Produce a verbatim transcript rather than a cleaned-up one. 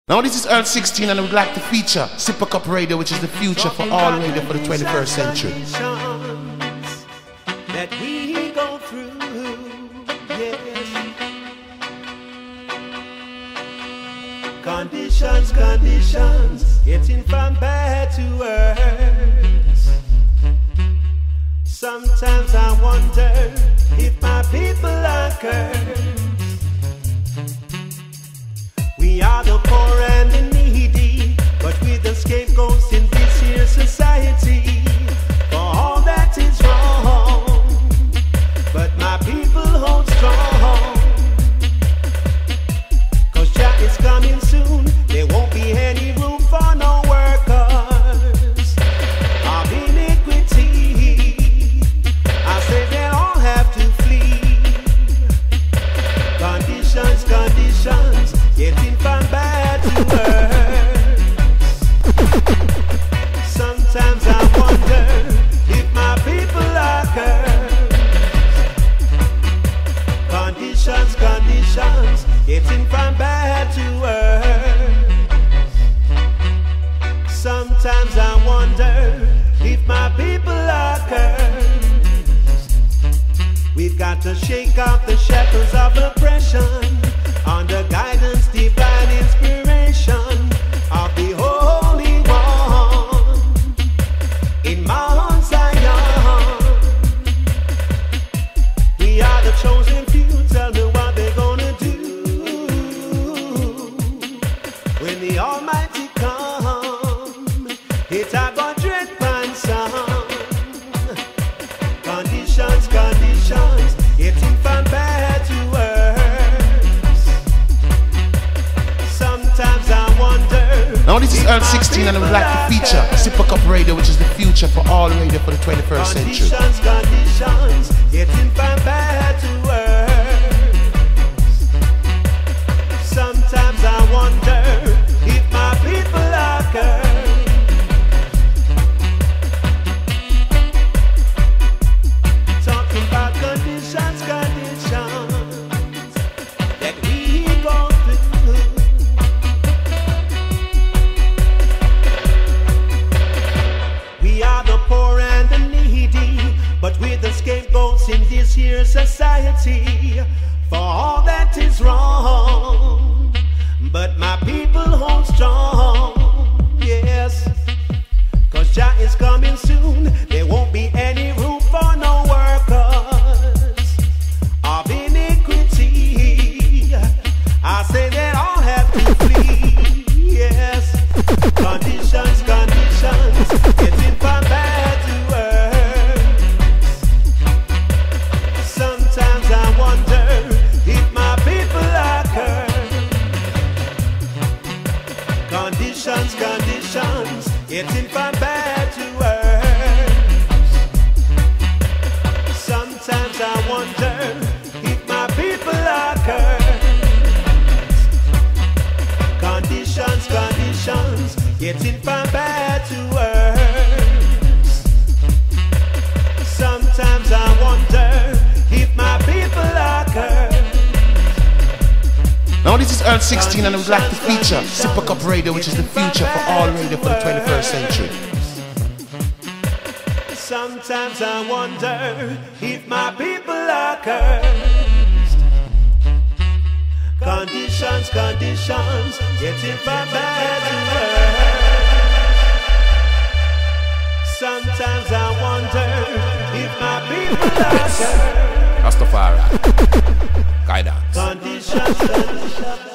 Now this is Earth sixteen and I would like to feature Sipper Cup Radio, which is the future for all radio for the twenty-first century. That we go through, yes. Conditions, conditions, getting from bad to worse. Sometimes I wonder if my people are cursed. We are the poor and the needy, but we're the scapegoats in this here society for all that is wrong. But my people hold strong, 'cause Jah is coming soon. There won't be any room for no workers of iniquity. I say they all have to flee. Conditions, conditions, getting from bad to worse. Sometimes I wonder if my people are cursed. Conditions, conditions, getting from bad to worse. Sometimes I wonder if my people are cursed. We've got to shake off the shackles of oppression under guidance, divine inspiration of the Holy One in Mount Zion. We are the chosen few. Tell me what they're gonna do when the Almighty come. It's a God dread pan song. Conditions, conditions, getting from bad to worse. Sometimes I wonder. Now this is Earth sixteen and I would like to feature Sipper Cup Radio, which is the future for all radio for the twenty-first century. Conditions, conditions, getting from bad to worse. Sometimes I wonder if my people are cursed. Talking about conditions, conditions that we go through. We are the poor and the needy, but we're the scapegoats in this here society for all that is wrong. But my people hold strong, yes, 'cause Jah is coming soon. There won't be any room for no workers of iniquity. I say they all have to flee, yes. Conditions, conditions, getting from bad to worse. Sometimes I wonder if my people are cursed. Conditions, conditions, getting from bad to worse. Sometimes I wonder if my people are cursed. Conditions, conditions, getting from bad to worse. Sometimes I wonder if my people are cursed. Now this is Earth sixteen and I would like to feature Sipper Cup Radio, which is the future for all radio for the twenty-first century. Sometimes I wonder if my people are cursed. Conditions, conditions, getting from bad to worse. Sometimes I wonder if my people are cursed. Rastafari, guidance. Conditions, conditions.